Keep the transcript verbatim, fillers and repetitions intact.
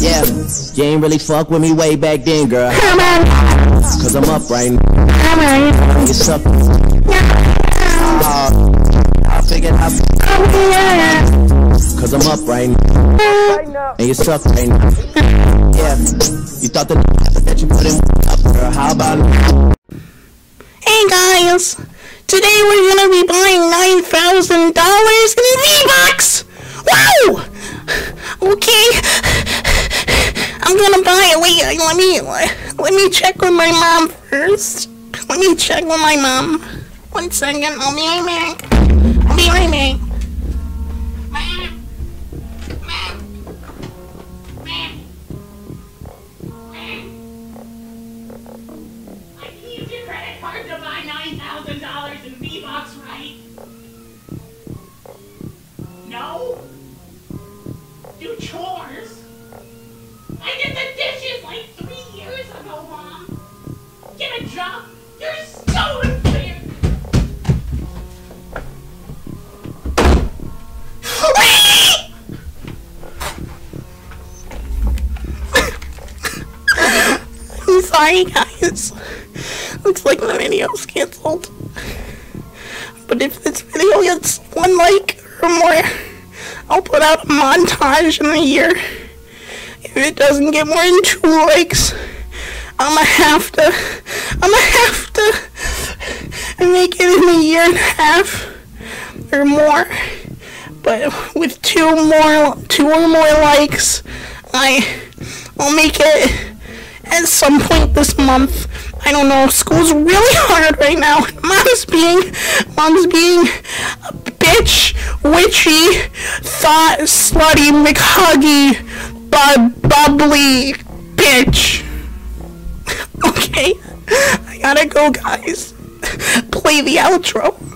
Yeah, you ain't really fuck with me way back then, girl. Cause I'm up right now. You suck. Uh, I figured out. Cause I'm up right now. And you suck right now. Yeah, you thought the that you put in up, girl. How about it? Hey guys, today we're gonna be buying nine thousand dollars in V-Bucks! Wow! Okay, I'm gonna buy it. Wait, let me, let me check with my mom first. Let me check with my mom. One second, I'll be right back. I'll be right back. Mom, mom, mom, mom. I can use your credit card to buy nine thousand dollars in V-Bucks, right? No? Do chores? I did the dishes like three years ago, Mom. Get a job? You're so unfair. I'm sorry, guys. Looks like the video's canceled. But if this video gets one like or more, I'll put out a montage in a year. If it doesn't get more than two likes, I'ma have to, I'ma have to make it in a year and a half or more. But with two more, two or more likes, I, I'll make it at some point this month. I don't know. School's really hard right now. Mom's being, mom's being a bitch, witchy, thought, slutty, McHuggy, bub, bubbly bitch. Okay, I gotta go, guys. Play the outro.